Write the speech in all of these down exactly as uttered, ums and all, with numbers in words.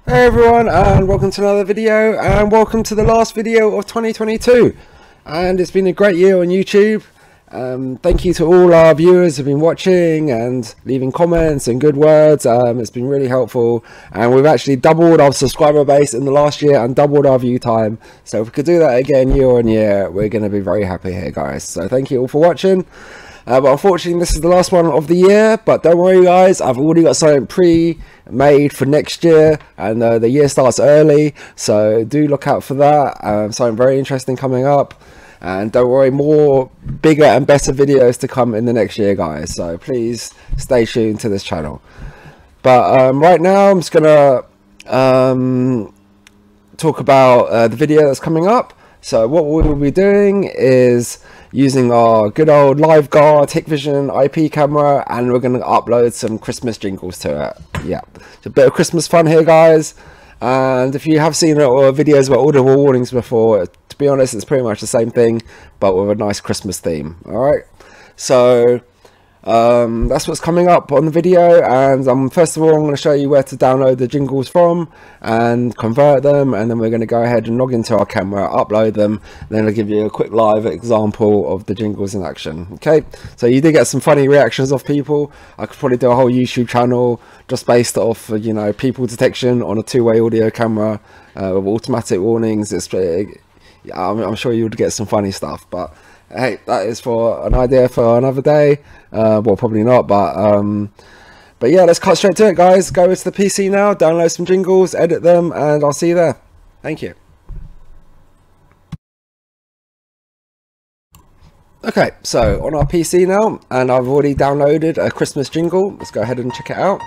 Hey everyone, and welcome to another video, and welcome to the last video of twenty twenty-two. And it's been a great year on YouTube. Um, thank you to all our viewers who've been watching and leaving comments and good words. Um, it's been really helpful, and we've actually doubled our subscriber base in the last year and doubled our view time. So if we could do that again year on year, we're going to be very happy here, guys. So thank you all for watching. Uh, but unfortunately this is the last one of the year, but don't worry guys, I've already got something pre-made for next year, and uh, the year starts early, so do look out for that. Um, something very interesting coming up, and don't worry, more bigger and better videos to come in the next year, guys, so please stay tuned to this channel. But um, right now I'm just gonna um, talk about uh, the video that's coming up. So what we will be doing is using our good old LiveGuard Hikvision I P camera, and we're going to upload some Christmas jingles to it. Yeah, it's a bit of Christmas fun here, guys. And if you have seen uh, videos about audible warnings before, to be honest, it's pretty much the same thing, but with a nice Christmas theme. All right, so um, that's what's coming up on the video. And um, first of all, I'm going to show you where to download the jingles from and convert them, and then we're going to go ahead and log into our camera, upload them, and then I'll give you a quick live example of the jingles in action. Okay, so you did get some funny reactions of people. I could probably do a whole YouTube channel just based off, you know, people detection on a two-way audio camera uh, with automatic warnings. It's straight, yeah, I'm, I'm sure you would get some funny stuff, but hey, that is for an idea for another day. Uh, well, probably not, but um, but yeah, let's cut straight to it, guys. Go to the P C now, download some jingles, edit them, and I'll see you there. Thank you. Okay, so on our P C now, and I've already downloaded a Christmas jingle. Let's go ahead and check it out.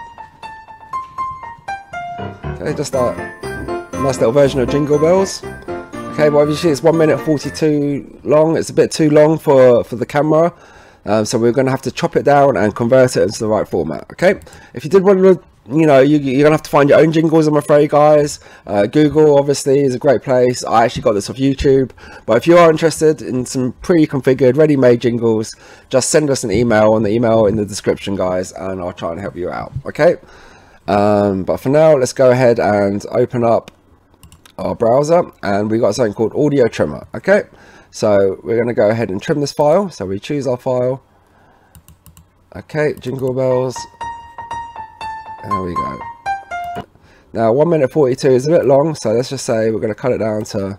Okay, just a nice little version of Jingle Bells. Okay, well obviously it's one minute forty-two long. It's a bit too long for for the camera, um, so we're going to have to chop it down and convert it into the right format. Okay, if you did want to, you know, you, you're gonna have to find your own jingles, I'm afraid, guys. uh, Google obviously is a great place. I actually got this off YouTube, but if you are interested in some pre-configured ready-made jingles, just send us an email on the email in the description, guys, and I'll try and help you out. Okay, um, but for now, let's go ahead and open up our browser, and we got something called audio trimmer. Okay, so we're going to go ahead and trim this file. So we choose our file. Okay, Jingle Bells. There we go. Now one minute forty-two is a bit long, so let's just say we're going to cut it down to,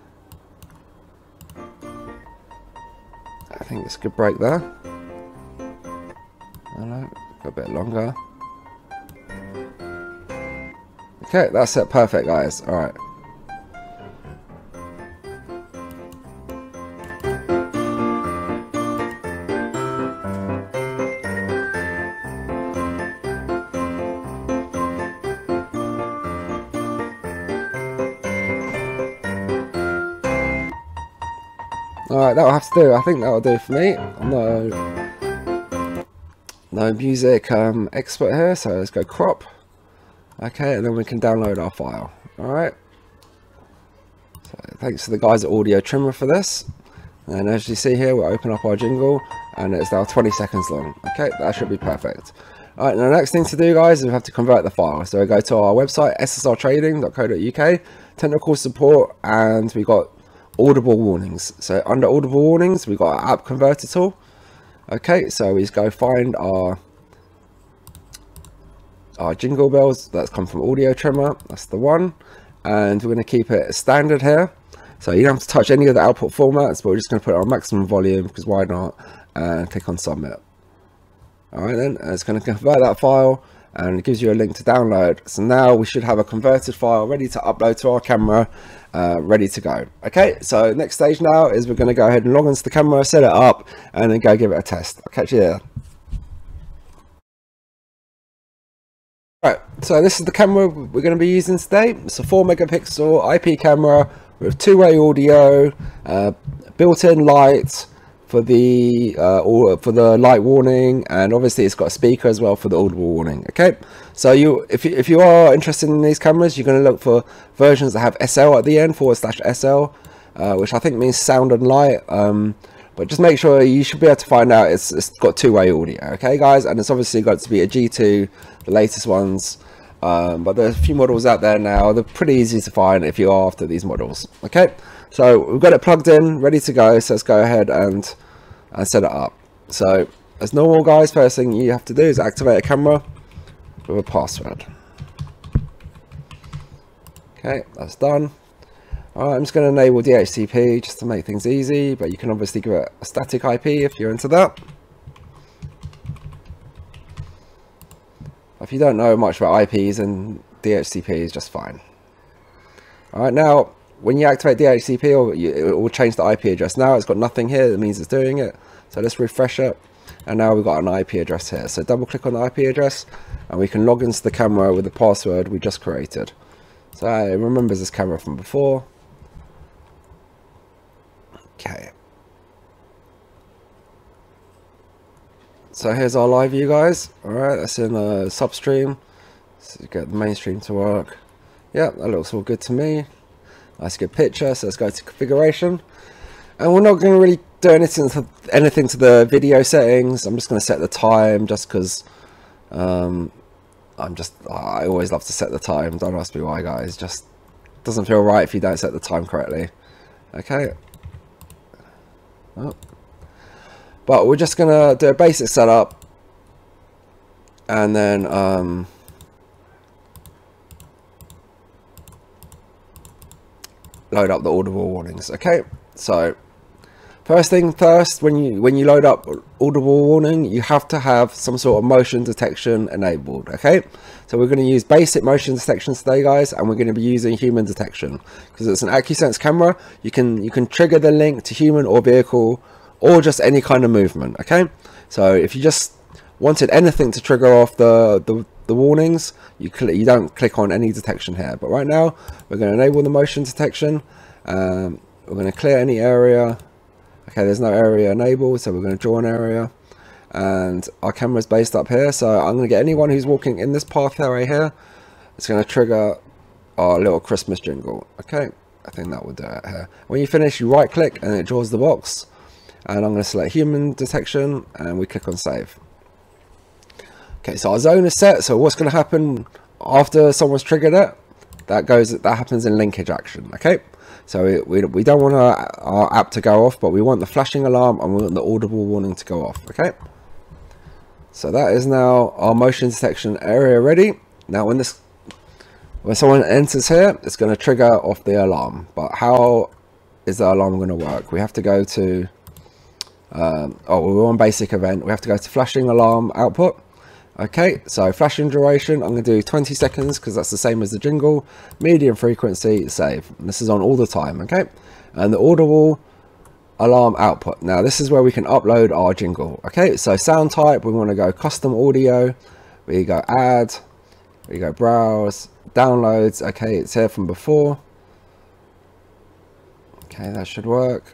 I think it's a good break there. I don't know, got a bit longer. Okay, that's it, perfect, guys. All right. Alright, that'll have to do. I think that'll do for me. I'm no, no music um, expert here, so let's go crop. Okay, and then we can download our file. Alright. So thanks to the guys at Audio Trimmer for this. And as you see here, we'll open up our jingle, and it's now twenty seconds long. Okay, that should be perfect. Alright, now the next thing to do, guys, is we have to convert the file. So we go to our website, S S R trading dot co dot U K, technical support, and we got audible warnings. So under audible warnings, we've got our app converter tool. Okay, so we just go find our our jingle bells that's come from audio trimmer. That's the one, and we're going to keep it standard here, so you don't have to touch any of the output formats, but we're just going to put it on maximum volume because why not, and click on submit. All right, then and it's going to convert that file, and it gives you a link to download. So now we should have a converted file ready to upload to our camera, uh, ready to go. Okay, so next stage now is we're going to go ahead and log into the camera, set it up, and then go give it a test. I'll catch you there. Right, so this is the camera we're going to be using today. It's a four megapixel I P camera with two-way audio, uh, built-in light for the uh, or for the light warning, and obviously it's got a speaker as well for the audible warning. Okay, so you if you, if you are interested in these cameras, you're going to look for versions that have S L at the end, forward slash S L, uh, which I think means sound and light. Um, but just make sure, you should be able to find out it's, it's got two-way audio. Okay, guys, and it's obviously got to be a G two, the latest ones. Um, but there's a few models out there now. They're pretty easy to find if you're after these models. Okay, so we've got it plugged in, ready to go. So let's go ahead and, and set it up. So as normal, guys, first thing you have to do is activate a camera with a password. Okay, that's done. Alright, I'm just going to enable D H C P just to make things easy, but you can obviously give it a static I P if you're into that. If you don't know much about I Ps, and D H C P is just fine. Alright, now when you activate D H C P, or you, it will change the I P address. Now it's got nothing here, that means it's doing it. So let's refresh it, and now we've got an I P address here. So double click on the I P address, and we can log into the camera with the password we just created. So it remembers this camera from before. Okay. So here's our live view, guys. Alright, that's in a substream. So get the main stream to work. Yeah, that looks all good to me. Nice good picture. So let's go to configuration. And we're not going to really do anything to, anything to the video settings. I'm just going to set the time just because um, I'm just, oh, I always love to set the time. Don't ask me why, guys. Just doesn't feel right if you don't set the time correctly. Okay. Oh. But we're just gonna do a basic setup, and then um, load up the audible warnings. Okay, so first thing first, when you when you load up audible warning, you have to have some sort of motion detection enabled. Okay, so we're going to use basic motion detection today, guys, and we're going to be using human detection because it's an AccuSense camera. You can you can trigger the link to human or vehicle or just any kind of movement. Okay, so if you just wanted anything to trigger off the the, the warnings, you click you don't click on any detection here. But right now we're going to enable the motion detection. Um, we're going to clear any area. Okay, there's no area enabled, so we're going to draw an area, and our camera is based up here, so I'm going to get anyone who's walking in this path area here. It's going to trigger our little Christmas jingle. Okay, I think that will do it here. When you finish, you right click and it draws the box, and I'm going to select human detection and we click on save. Okay, so our zone is set. So what's going to happen after someone's triggered it, that goes that happens in linkage action. Okay, so we, we, we don't want our, our app to go off, but we want the flashing alarm and we want the audible warning to go off. Okay, so that is now our motion detection area ready. Now when this when someone enters here, it's going to trigger off the alarm. But how is the alarm going to work? We have to go to um, oh we're on basic event. We have to go to flashing alarm output. Okay, so flashing duration, I'm going to do twenty seconds because that's the same as the jingle. Medium frequency, save. And this is on all the time, okay? And the audible alarm output. Now, this is where we can upload our jingle, okay? So sound type, we want to go custom audio. We go add. We go browse. Downloads, okay, it's here from before. Okay, that should work.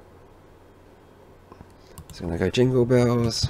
It's going to go jingle bells.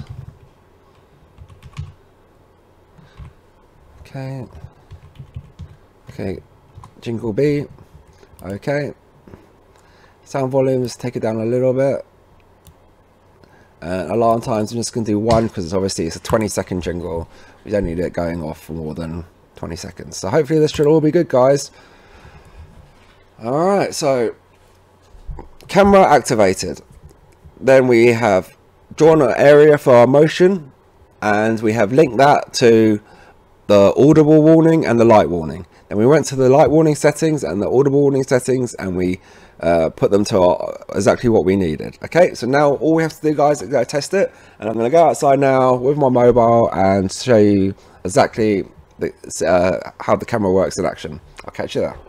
Okay, okay, jingle B, okay, sound volumes, take it down a little bit, and alarm times, I'm just going to do one because it's obviously it's a twenty second jingle, we don't need it going off for more than twenty seconds, so hopefully this should all be good, guys. Alright, so camera activated, then we have drawn an area for our motion, and we have linked that to the audible warning and the light warning. Then we went to the light warning settings and the audible warning settings, and we uh, put them to our, exactly what we needed. Okay, so now all we have to do, guys, is go test it, and I'm going to go outside now with my mobile and show you exactly the, uh, how the camera works in action. I'll catch you there.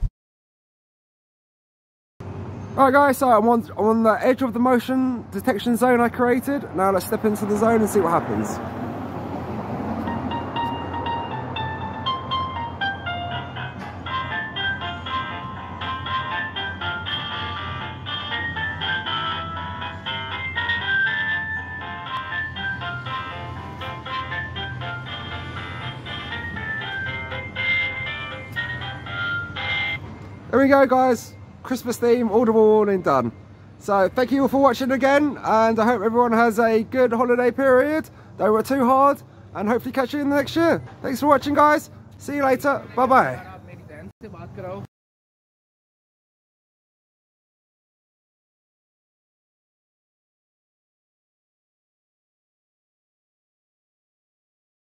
Alright guys, so I'm on, I'm on the edge of the motion detection zone I created. Now let's step into the zone and see what happens. There we go, guys, Christmas theme, audible warning done. So thank you all for watching again, and I hope everyone has a good holiday period. Don't work too hard, and hopefully catch you in the next year. Thanks for watching, guys. See you later. Bye bye. आप मेरी बहन से बात कराओ